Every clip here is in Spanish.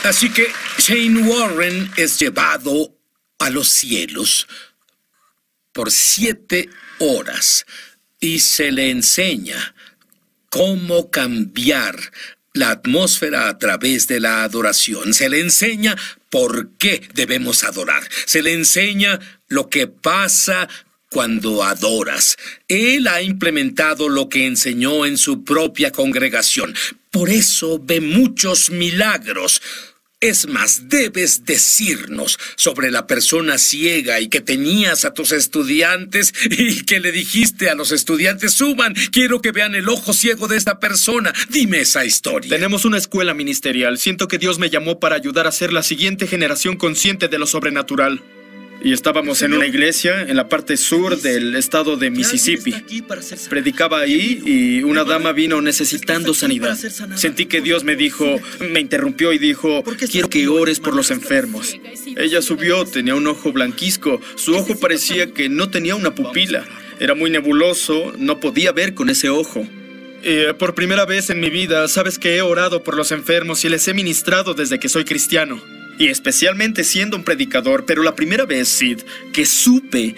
Así que Shane Warren es llevado a los cielos por 7 horas y se le enseña cómo cambiar la atmósfera a través de la adoración. Se le enseña por qué debemos adorar. Se le enseña lo que pasa cuando adoras. Él ha implementado lo que enseñó en su propia congregación. Por eso ve muchos milagros. Es más, debes decirnos sobre la persona ciega y que tenías a tus estudiantes y que le dijiste a los estudiantes, suban, quiero que vean el ojo ciego de esta persona. Dime esa historia. Tenemos una escuela ministerial. Siento que Dios me llamó para ayudar a ser la siguiente generación consciente de lo sobrenatural. Y estábamos en una iglesia en la parte sur del estado de Mississippi. Predicaba ahí y una dama vino necesitando sanidad. Sentí que Dios me interrumpió y dijo, quiero que ores por los enfermos. Ella subió, tenía un ojo blanquizco. Su ojo parecía que no tenía una pupila. Era muy nebuloso, no podía ver con ese ojo. Por primera vez en mi vida, sabes que he orado por los enfermos y les he ministrado desde que soy cristiano. Y especialmente siendo un predicador, pero la primera vez, Sid, que supe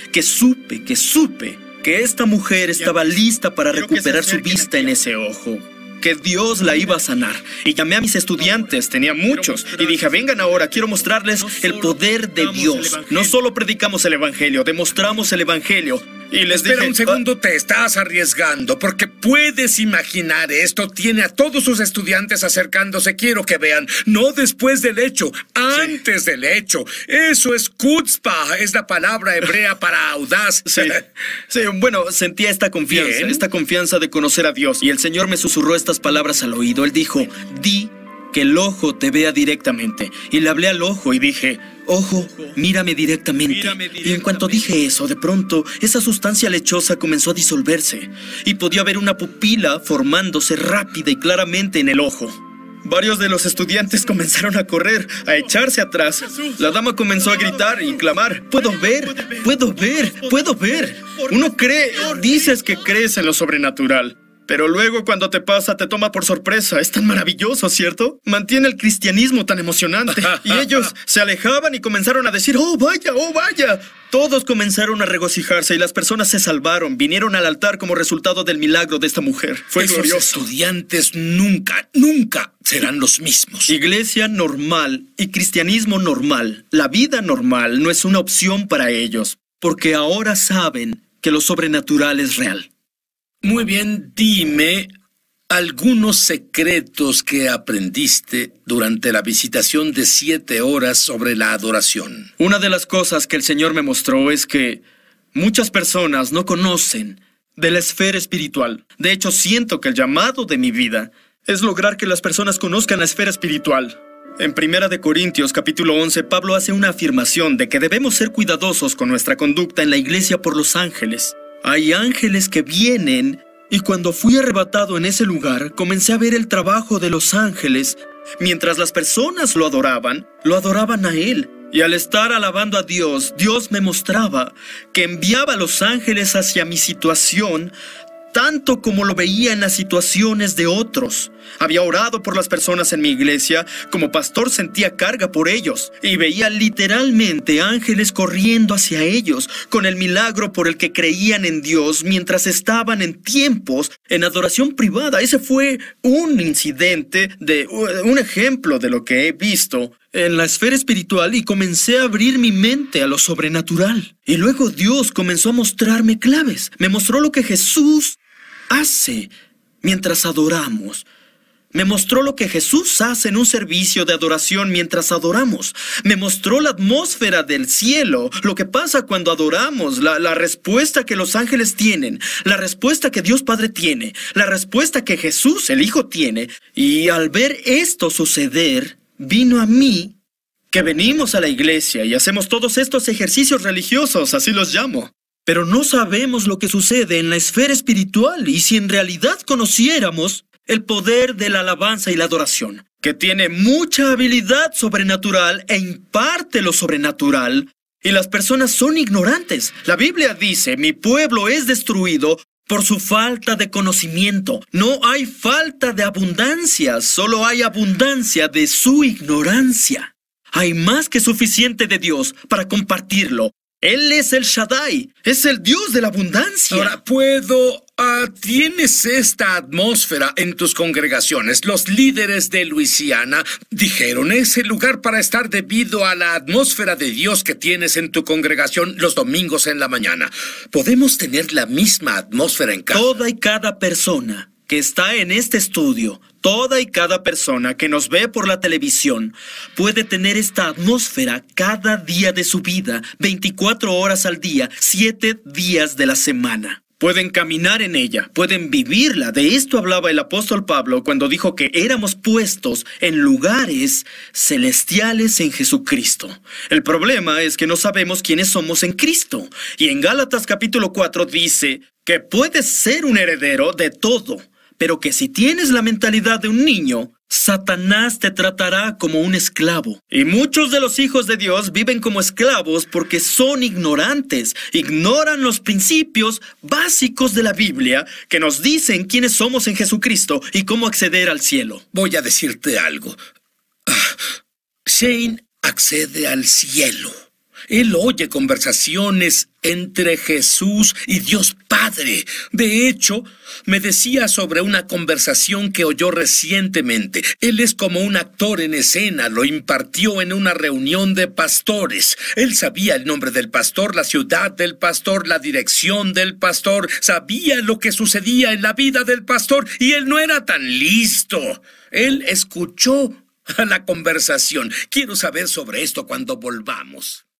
que esta mujer estaba lista para recuperar su vista en ese ojo. Que Dios la iba a sanar. Y llamé a mis estudiantes, tenía muchos, y dije, vengan ahora, quiero mostrarles el poder de Dios. No solo predicamos el evangelio, demostramos el evangelio. Y les dije, espera un segundo, te estás arriesgando, porque puedes imaginar esto. Tiene a todos sus estudiantes acercándose. Quiero que vean, no después del hecho, antes del hecho. Eso es chutzpah, es la palabra hebrea para audaz. Sí, bueno, sentía esta confianza de conocer a Dios. Y el Señor me susurró estas palabras al oído. Él dijo, di que el ojo te vea directamente. Y le hablé al ojo y dije, ojo, mírame directamente. Y en cuanto dije eso, de pronto, esa sustancia lechosa comenzó a disolverse. Y podía ver una pupila formándose rápida y claramente en el ojo. Varios de los estudiantes comenzaron a correr, a echarse atrás. La dama comenzó a gritar y clamar, puedo ver. Uno cree, dices que crees en lo sobrenatural. Pero luego cuando te pasa, te toma por sorpresa. Es tan maravilloso, ¿cierto? Mantiene el cristianismo tan emocionante. Y ellos se alejaban y comenzaron a decir, ¡oh, vaya, oh, vaya! Todos comenzaron a regocijarse y las personas se salvaron. Vinieron al altar como resultado del milagro de esta mujer. Fue glorioso. Esos estudiantes nunca serán los mismos. Iglesia normal y cristianismo normal, la vida normal, no es una opción para ellos. Porque ahora saben que lo sobrenatural es real. Muy bien, dime algunos secretos que aprendiste durante la visitación de 7 horas sobre la adoración. Una de las cosas que el Señor me mostró es que muchas personas no conocen de la esfera espiritual. De hecho, siento que el llamado de mi vida es lograr que las personas conozcan la esfera espiritual. En 1 Corintios capítulo 11, Pablo hace una afirmación de que debemos ser cuidadosos con nuestra conducta en la iglesia por los ángeles. Hay ángeles que vienen, y cuando fui arrebatado en ese lugar, comencé a ver el trabajo de los ángeles. Mientras las personas lo adoraban a Él. Y al estar alabando a Dios, Dios me mostraba que enviaba a los ángeles hacia mi situación, tanto como lo veía en las situaciones de otros. Había orado por las personas en mi iglesia, como pastor sentía carga por ellos, y veía literalmente ángeles corriendo hacia ellos, con el milagro por el que creían en Dios mientras estaban en tiempos en adoración privada. Ese fue un un ejemplo de lo que he visto en la esfera espiritual y comencé a abrir mi mente a lo sobrenatural. Y luego Dios comenzó a mostrarme claves. Me mostró lo que Jesús hace mientras adoramos. Me mostró lo que Jesús hace en un servicio de adoración mientras adoramos. Me mostró la atmósfera del cielo, lo que pasa cuando adoramos, la respuesta que los ángeles tienen, la respuesta que Dios Padre tiene, la respuesta que Jesús, el Hijo, tiene. Y al ver esto suceder, vino a mí que venimos a la iglesia y hacemos todos estos ejercicios religiosos, así los llamo. Pero no sabemos lo que sucede en la esfera espiritual y si en realidad conociéramos el poder de la alabanza y la adoración, que tiene mucha habilidad sobrenatural e imparte lo sobrenatural, y las personas son ignorantes. La Biblia dice, mi pueblo es destruido por su falta de conocimiento. No hay falta de abundancia, solo hay abundancia de su ignorancia. Hay más que suficiente de Dios para compartirlo. Él es el Shaddai, es el Dios de la abundancia. Ahora, tienes esta atmósfera en tus congregaciones. Los líderes de Luisiana dijeron, es el lugar para estar debido a la atmósfera de Dios que tienes en tu congregación los domingos en la mañana. ¿Podemos tener la misma atmósfera en casa? Toda y cada persona que está en este estudio, toda y cada persona que nos ve por la televisión, puede tener esta atmósfera cada día de su vida, 24 horas al día, 7 días de la semana. Pueden caminar en ella, pueden vivirla. De esto hablaba el apóstol Pablo cuando dijo que éramos puestos en lugares celestiales en Jesucristo. El problema es que no sabemos quiénes somos en Cristo. Y en Gálatas capítulo 4 dice que puedes ser un heredero de todo, pero que si tienes la mentalidad de un niño, Satanás te tratará como un esclavo. Y muchos de los hijos de Dios viven como esclavos porque son ignorantes. Ignoran los principios básicos de la Biblia que nos dicen quiénes somos en Jesucristo y cómo acceder al cielo. Voy a decirte algo. Shane accede al cielo. Él oye conversaciones entre Jesús y Dios Padre. De hecho, me decía sobre una conversación que oyó recientemente. Él es como un actor en escena, lo impartió en una reunión de pastores. Él sabía el nombre del pastor, la ciudad del pastor, la dirección del pastor, sabía lo que sucedía en la vida del pastor y él no era tan listo. Él escuchó la conversación. Quiero saber sobre esto cuando volvamos.